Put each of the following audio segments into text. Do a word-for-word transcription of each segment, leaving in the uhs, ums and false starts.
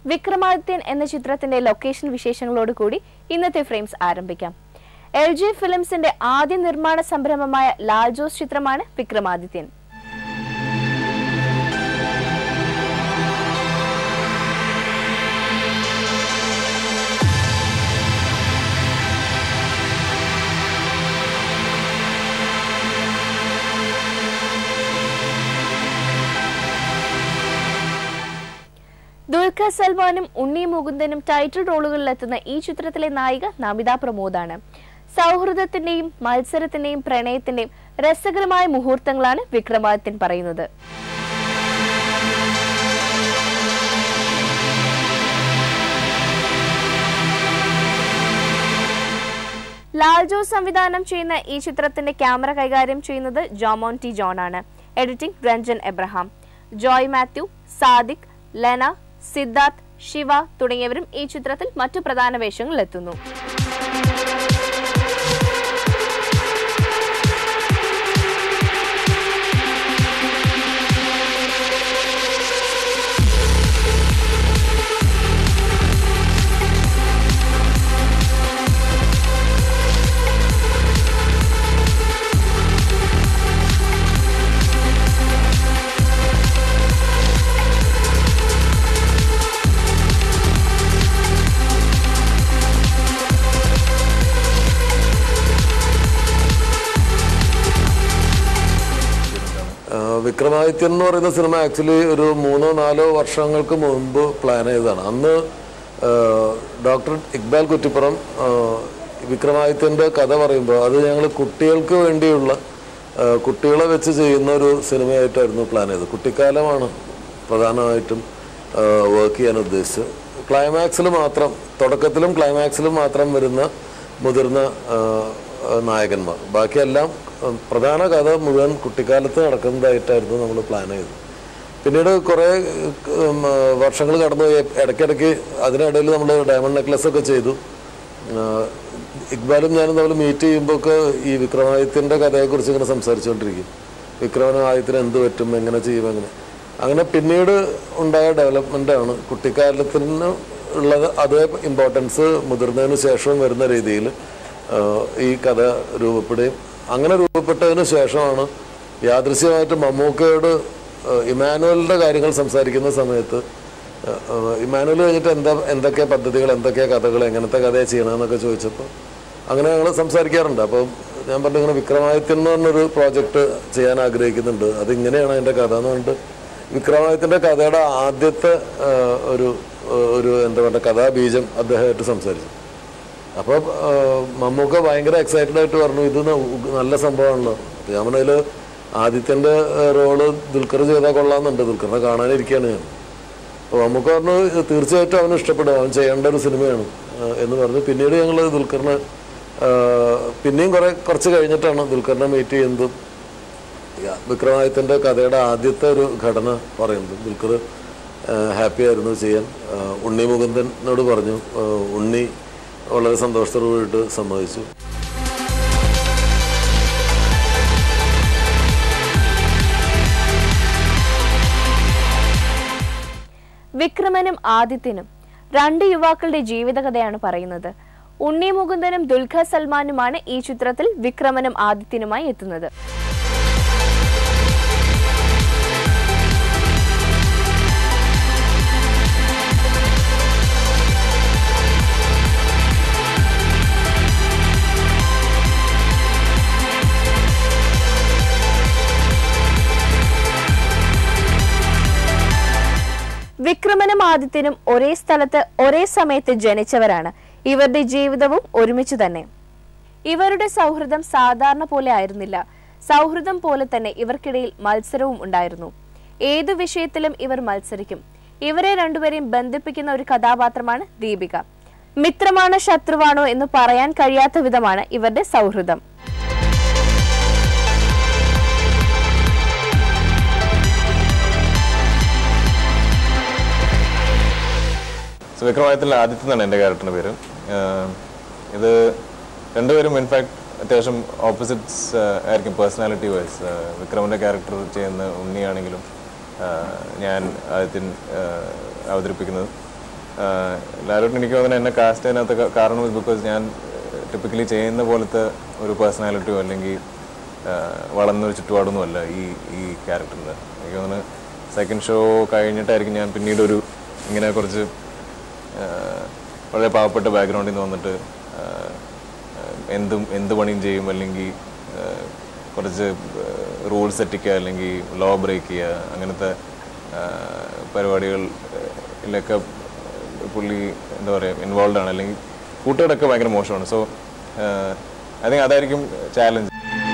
വിക്രമാദിത്യൻ എന്ന ചിത്രത്തിന്റെ ലൊക്കേഷൻ വിശേഷങ്ങളോട് കൂടി ഇന്നത്തെ ഫ്രെയിംസ് ആരംഭിക്കാം. എൽ ജി ഫിലിംസിന്റെ ആദ്യ നിർമ്മാണ സംരംഭമായ ലാൽ ജോസ് ചിത്രമാണ് വിക്രമാദിത്യൻ. ദുൽഖർ സൽമാനും ഉണ്ണി മുകുന്ദനും ടൈറ്റിൽ റോളുകളിലെത്തുന്ന ഈ ചിത്രത്തിലെ നായിക നമിത പ്രമോദാണ്. സൗഹൃദത്തിന്റെയും മത്സരത്തിന്റെയും പ്രണയത്തിന്റെയും രസകരമായ മുഹൂർത്തങ്ങളാണ് വിക്രമാദിത്യൻ പറയുന്നത്. ലാൽ ജോസ് സംവിധാനം ചെയ്യുന്ന ഈ ചിത്രത്തിന്റെ ക്യാമറ കൈകാര്യം ചെയ്യുന്നത് ജോമോൻ ടി ജോൺ ആണ്. എഡിറ്റിംഗ് രഞ്ജൻ എബ്രഹാം. ജോയ് മാത്യു, സാദിഖ്, ലെന, സിദ്ധാർത്ഥ്, ശിവ തുടങ്ങിയവരും ഈ ചിത്രത്തിൽ മറ്റു പ്രധാന വേഷങ്ങളിലെത്തുന്നു. വിക്രമാദിത്യൻ എന്ന് പറയുന്ന സിനിമ ആക്ച്വലി ഒരു മൂന്നോ നാലോ വർഷങ്ങൾക്ക് മുമ്പ് പ്ലാൻ ചെയ്തതാണ്. അന്ന് ഡോക്ടർ ഇക്ബാൽ കുറ്റിപ്പുറം വിക്രമാദിത്യൻ്റെ കഥ പറയുമ്പോൾ അത് ഞങ്ങൾ കുട്ടികൾക്ക് വേണ്ടിയുള്ള കുട്ടികളെ വെച്ച് ചെയ്യുന്ന ഒരു സിനിമയായിട്ടായിരുന്നു പ്ലാൻ ചെയ്തത്. കുട്ടിക്കാലമാണ് പ്രധാനമായിട്ടും വർക്ക് ചെയ്യാൻ ഉദ്ദേശിച്ചത്. ക്ലൈമാക്സിൽ മാത്രം, തുടക്കത്തിലും ക്ലൈമാക്സിലും മാത്രം വരുന്ന മുതിർന്ന നായകന്മാർ, ബാക്കിയെല്ലാം പ്രധാന കഥ മുഴുവൻ കുട്ടിക്കാലത്ത് നടക്കുന്നതായിട്ടായിരുന്നു നമ്മൾ പ്ലാൻ ചെയ്തത്. പിന്നീട് കുറേ വർഷങ്ങൾ കടന്നുപോയി. ഇടയ്ക്കിടയ്ക്ക് അതിനിടയിൽ നമ്മൾ ഡയമണ്ട് നെക്ലസ് ഒക്കെ ചെയ്തു. ഇക്ബാലും ഞാനും നമ്മൾ മീറ്റ് ചെയ്യുമ്പോഴൊക്കെ ഈ വിക്രമാദിത്യൻ്റെ കഥയെക്കുറിച്ച് ഇങ്ങനെ സംസാരിച്ചുകൊണ്ടിരിക്കും. വിക്രമാദിത്യന് എന്ത് പറ്റും, എങ്ങനെ ചെയ്യും, എങ്ങനെ അങ്ങനെ പിന്നീട് ഉണ്ടായ ഡെവലപ്മെൻ്റാണ് കുട്ടിക്കാലത്തിന് ഉള്ളത്. അതേ ഇമ്പോർട്ടൻസ് മുതിർന്നതിന് ശേഷവും വരുന്ന രീതിയിൽ ഈ കഥ രൂപപ്പെടുകയും അങ്ങനെ രൂപപ്പെട്ടതിന് ശേഷമാണ് യാദൃശ്യമായിട്ട് മമ്മൂക്കയോട് ഇമാനുവലിൻ്റെ കാര്യങ്ങൾ സംസാരിക്കുന്ന സമയത്ത് ഇമാനുവൽ കഴിഞ്ഞിട്ട് എന്താ എന്തൊക്കെ പദ്ധതികൾ, എന്തൊക്കെ കഥകൾ, എങ്ങനത്തെ കഥയെ ചെയ്യണമെന്നൊക്കെ ചോദിച്ചപ്പോൾ അങ്ങനെ ഞങ്ങൾ സംസാരിക്കാറുണ്ട്. അപ്പോൾ ഞാൻ പറഞ്ഞു ഇങ്ങനെ വിക്രമാദിത്യൻ എന്ന് പറഞ്ഞൊരു പ്രോജക്റ്റ് ചെയ്യാൻ ആഗ്രഹിക്കുന്നുണ്ട്, അതിങ്ങനെയാണ് അതിൻ്റെ കഥ എന്ന് പറഞ്ഞിട്ട് വിക്രമാദിത്യൻ്റെ കഥയുടെ ആദ്യത്തെ ഒരു ഒരു എന്താ പറയുക കഥാബീജം അദ്ദേഹമായിട്ട് സംസാരിച്ചു. അപ്പോൾ മമ്മൂക്ക ഭയങ്കര എക്സൈറ്റഡ് ആയിട്ട് പറഞ്ഞു ഇത് നല്ല സംഭവമാണല്ലോ. ഞാൻ പറഞ്ഞതിൽ ആദിത്യൻ്റെ റോള് ദുൽഖർ ചെയ്താൽ കൊള്ളാമെന്നുണ്ട്, ദുൽഖറിനെ കാണാനിരിക്കുകയാണ് ഞാൻ. അപ്പോൾ മമ്മൂക്ക പറഞ്ഞു തീർച്ചയായിട്ടും അവന് ഇഷ്ടപ്പെടും, അവൻ ചെയ്യേണ്ട ഒരു സിനിമയാണ് എന്ന് പറഞ്ഞു. പിന്നീട് ഞങ്ങൾ ദുൽഖറിനെ പിന്നെയും കുറേ കുറച്ച് കഴിഞ്ഞിട്ടാണ് ദുൽഖറിനെ മീറ്റ് ചെയ്യുന്നതും വിക്രമാദിത്യൻ്റെ കഥയുടെ ആദ്യത്തെ ഒരു ഘടന പറയുന്നത്. ദുൽഖർ ഹാപ്പി ആയിരുന്നു ചെയ്യാൻ. ഉണ്ണി മുകുന്ദനോട് പറഞ്ഞു, ഉണ്ണി വളരെ സന്തോഷത്തോടുകൂടിയിട്ട് സമ്മതിച്ചു. വിക്രമനും ആദിത്യനും രണ്ട് യുവാക്കളുടെ ജീവിതകഥയാണ് പറയുന്നത്. ഉണ്ണി മുകുന്ദനും ദുൽഖർ സൽമാനുമാണ് ഈ ചിത്രത്തിൽ വിക്രമനും ആദിത്യനുമായി എത്തുന്നത്. വിക്രമനും ആദിത്യനും ഒരേ സ്ഥലത്ത് ഒരേ സമയത്ത് ജനിച്ചവരാണ്. ഇവരുടെ ജീവിതവും ഒരുമിച്ച് തന്നെ. ഇവരുടെ സൗഹൃദം സാധാരണ പോലെ ആയിരുന്നില്ല. സൗഹൃദം പോലെ തന്നെ ഇവർക്കിടയിൽ മത്സരവും ഉണ്ടായിരുന്നു. ഏതു വിഷയത്തിലും ഇവർ മത്സരിക്കും. ഇവരെ രണ്ടുപേരെയും ബന്ധിപ്പിക്കുന്ന ഒരു കഥാപാത്രമാണ് ദീപിക. മിത്രമാണോ ശത്രുവാണോ എന്ന് പറയാൻ കഴിയാത്ത വിധമാണ് ഇവരുടെ സൗഹൃദം. വിക്രമാദിത്യനിലെ ആദിത്യൻ എന്നാണ് എൻ്റെ ക്യാരക്ടറിൻ്റെ പേര്. ഇത് രണ്ടുപേരും ഇൻഫാക്ട് അത്യാവശ്യം ഓപ്പോസിറ്റ്സ് ആയിരിക്കും പേഴ്സണാലിറ്റി വൈസ്. വിക്രമിൻ്റെ ക്യാരക്ടർ ചെയ്യുന്ന ഉണ്ണിയാണെങ്കിലും ഞാൻ ആദിത്യൻ അവതരിപ്പിക്കുന്നത് ലാലേട്ടൻ എനിക്ക് തോന്നുന്നത് എന്നെ കാസ്റ്റ് ചെയ്യുന്നതിനകത്ത് കാരണം ബിക്കോസ് ഞാൻ ടിപ്പിക്കലി ചെയ്യുന്ന പോലത്തെ ഒരു പേഴ്സണാലിറ്റിയോ അല്ലെങ്കിൽ വളർന്നൊരു ചുറ്റുപാടൊന്നും അല്ല ഈ ഈ ക്യാരക്ടറിൻ്റെ. എനിക്ക് തോന്നുന്നു സെക്കൻഡ് ഷോ കഴിഞ്ഞിട്ടായിരിക്കും ഞാൻ പിന്നീട് ഒരു ഇങ്ങനെ കുറച്ച് വളരെ പാവപ്പെട്ട ബാക്ക്ഗ്രൗണ്ടിൽ നിന്ന് വന്നിട്ട് എന്തും എന്ത് പണിയും ചെയ്യും, അല്ലെങ്കിൽ കുറച്ച് റൂൾസ് തെറ്റിക്കുക, അല്ലെങ്കിൽ ലോ ബ്രേക്ക് ചെയ്യുക, അങ്ങനത്തെ പരിപാടികളിലൊക്കെ പുള്ളി എന്താ പറയുക ഇൻവോൾവ് ആണ്, അല്ലെങ്കിൽ കൂട്ടുകാരൊക്കെ ഭയങ്കര മോശമാണ്. സോ ഐ തിങ്ക് അതായിരിക്കും ചാലഞ്ച്.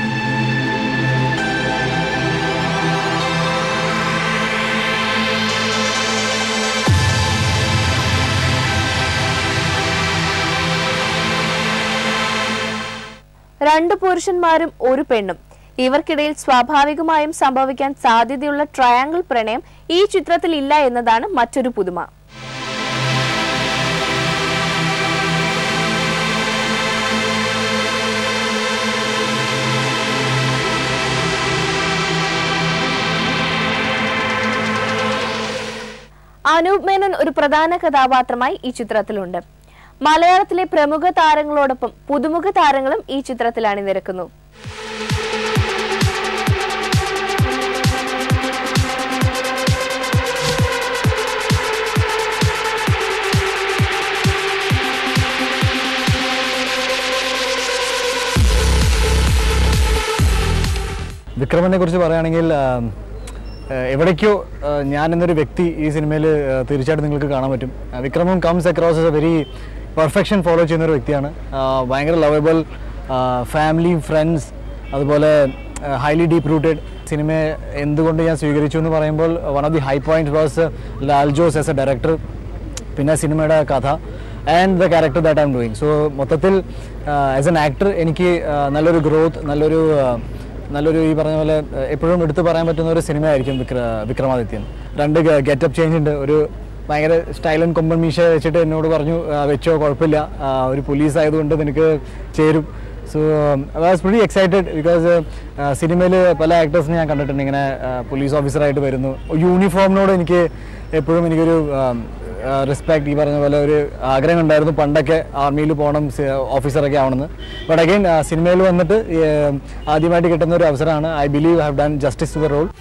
രണ്ടു പുരുഷന്മാരും ഒരു പെണ്ണും, ഇവർക്കിടയിൽ സ്വാഭാവികമായും സംഭവിക്കാൻ സാധ്യതയുള്ള ട്രയാങ്കിൾ പ്രണയം ഈ ചിത്രത്തിൽ ഇല്ല എന്നതാണ് മറ്റൊരു പുതുമ. അനൂപ് മേനോൻ ഒരു പ്രധാന കഥാപാത്രമായി ഈ ചിത്രത്തിലുണ്ട്. മലയാളത്തിലെ പ്രമുഖ താരങ്ങളോടൊപ്പം പുതുമുഖ താരങ്ങളും ഈ ചിത്രത്തിൽ അണിനിരക്കുന്നു. വിക്രമനെ കുറിച്ച് പറയുകയാണെങ്കിൽ എവിടേക്കോ ഞാൻ എന്നൊരു വ്യക്തി ഈ സിനിമയിൽ തീർച്ചയായിട്ടും നിങ്ങൾക്ക് കാണാൻ പറ്റും. Vikram comes across a very perfection follow ചെയ്യുന്ന ഒരു വ്യക്തിയാണ്. ഭയങ്കര ലവബിൾ, ഫാമിലി, ഫ്രണ്ട്സ്, അതുപോലെ ഹൈലി ഡീപ്പ് റൂട്ടഡ്. സിനിമയെ എന്തുകൊണ്ട് ഞാൻ സ്വീകരിച്ചു എന്ന് പറയുമ്പോൾ one of the high point was Lal Jose as a director, പിന്നെ സിനിമയുടെ കഥ and the character that I'm doing. So മൊത്തത്തിൽ ആസ് എൻ ആക്ടർ എനിക്ക് നല്ലൊരു ഗ്രോത്ത്, നല്ലൊരു നല്ലൊരു ഈ പറഞ്ഞ പോലെ എപ്പോഴും എടുത്തു പറയാൻ പറ്റുന്ന ഒരു സിനിമയായിരിക്കും വിക്ര വിക്രമാദിത്യൻ. രണ്ട് ഗെറ്റപ്പ് ചേഞ്ച് ഉണ്ട്. ഒരു ഭയങ്കര സ്റ്റൈലൻ കൊമ്പൻ മീശ വെച്ചിട്ട് എന്നോട് പറഞ്ഞു വെച്ചോ കുഴപ്പമില്ല, ഒരു പോലീസ് ആയതുകൊണ്ട് നിനക്ക് ചേരും. So I was pretty excited because സിനിമയിൽ പല ആക്ടേഴ്സിനെ ഞാൻ കണ്ടിട്ടുണ്ട് ഇങ്ങനെ പോലീസ് ഓഫീസറായിട്ട് വരുന്നു. യൂണിഫോമിനോട് എനിക്ക് എപ്പോഴും എനിക്കൊരു റെസ്പെക്ട്, ഈ പറഞ്ഞ പോലെ ഒരു ആഗ്രഹം ഉണ്ടായിരുന്നു പണ്ടൊക്കെ ആർമിയിൽ പോകണം, ഓഫീസറൊക്കെ ആവണമെന്ന്. ബട്ട് അഗൈൻ സിനിമയിൽ വന്നിട്ട് ആദ്യമായിട്ട് കിട്ടുന്ന ഒരു അവസരമാണ്. I believe have done justice to the role.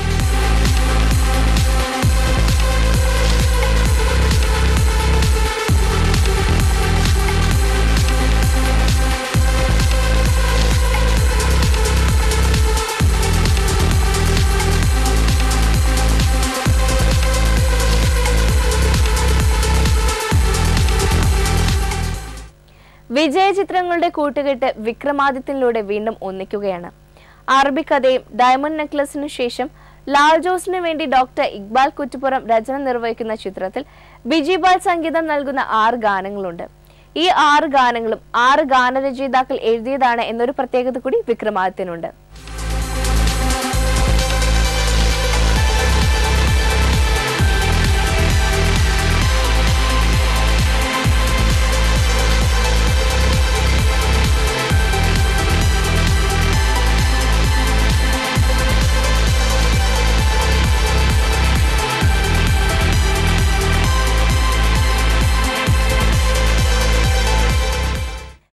വിജയ ചിത്രങ്ങളുടെ കൂട്ടുകെട്ട് വിക്രമാദിത്യനിലൂടെ വീണ്ടും ഒന്നിക്കുകയാണ്. അറബി കഥയും ഡയമണ്ട് നെക്ലസിനു ശേഷം ലാൽ ജോസിന് വേണ്ടി ഡോക്ടർ ഇക്ബാൽ കുറ്റിപ്പുറം രചന നിർവഹിക്കുന്ന ചിത്രത്തിൽ ബിജിപാൽ സംഗീതം നൽകുന്ന ആറ് ഗാനങ്ങളുണ്ട്. ഈ ആറ് ഗാനങ്ങളും ആറ് ഗാനരചയിതാക്കൾ എഴുതിയതാണ് എന്നൊരു പ്രത്യേകത കൂടി വിക്രമാദിത്യനുണ്ട്.